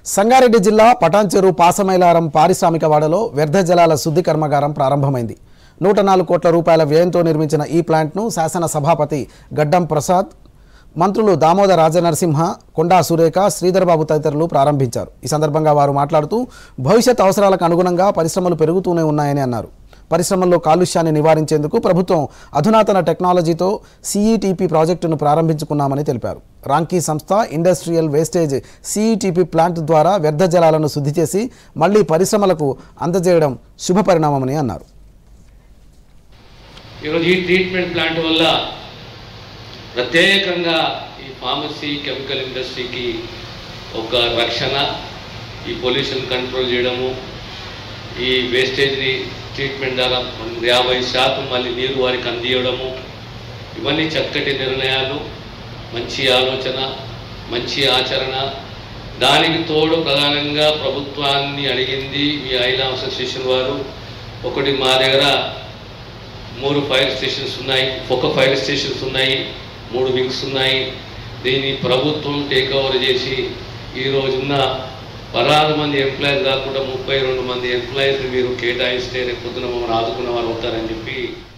సంగారెడ్డి జిల్లా పటాన్చెరు పాసమైలారం పారిశ్రామిక వాడలో వ్యర్థ జలాల శుద్ధి కర్మాగారం ప్రారంభమైంది. 104 కోట్ల రూపాయల వ్యయంతో నిర్మించిన ఈ ప్లాంట్ను శాసన సభాపతి గడ్డం ప్రసాద్, మంత్రులు దామోదర రాజనరసింహ, కొండా సురేఖ, శ్రీధర్ బాబు తదితరులు ప్రారంభించారు. ఈ సందర్భంగా వారు మాట్లాడుతూ భవిష్యత్ అవసరాలకు అనుగుణంగా పరిశ్రమలు పెరుగుతూనే ఉన్నాయని అన్నారు. పరిశ్రమల్లో కాలుష్యాన్ని నివారించేందుకు ప్రభుత్వం అధునాతన టెక్నాలజీతో సిఈటిపి ప్రాజెక్టును ప్రారంభించుకున్నామని తెలిపారు. రాంకీ సంస్థ ఇండస్ట్రియల్ వేస్టేజ్ సిఈటిపి ప్లాంట్ ద్వారా వ్యర్థ జలాలను శుద్ధి చేసి మళ్లీ పరిశ్రమలకు అందజేయడం శుభపరిణామమని అన్నారు. ఈరోజు ఈ ట్రీట్మెంట్ ప్లాంట్ వల్ల ప్రత్యేకంగా ఈ ఫార్మసీ కెమికల్ ఇండస్ట్రీకి ఒక రక్షణ, ఈ పొల్యూషన్ కంట్రోల్ చేయడము, ఈ వేస్టేజ్ని ట్రీట్మెంట్ ద్వారా 50% మళ్ళీ నీరు వారికి అందియడము, ఇవన్నీ చక్కటి నిర్ణయాలు, మంచి ఆలోచన, మంచి ఆచరణ. దానికి తోడు ప్రధానంగా ప్రభుత్వాన్ని అడిగింది మీ ఐలా అసోసియేషన్ వారు. ఒకటి మా దగ్గర 3 ఫైర్ స్టేషన్స్ ఉన్నాయి, ఒక ఫైర్ స్టేషన్స్ ఉన్నాయి, 3 వింగ్స్ ఉన్నాయి. దీన్ని ప్రభుత్వం టేక్ ఓవర్ చేసి ఈరోజున్న 16 మంది ఎంప్లాయీస్ కాకుండా 32 మంది ఎంప్లాయీస్ మీరు కేటాయిస్తే రేపు పొద్దున మమ్మల్ని ఆదుకున్న వారు అవుతారని చెప్పి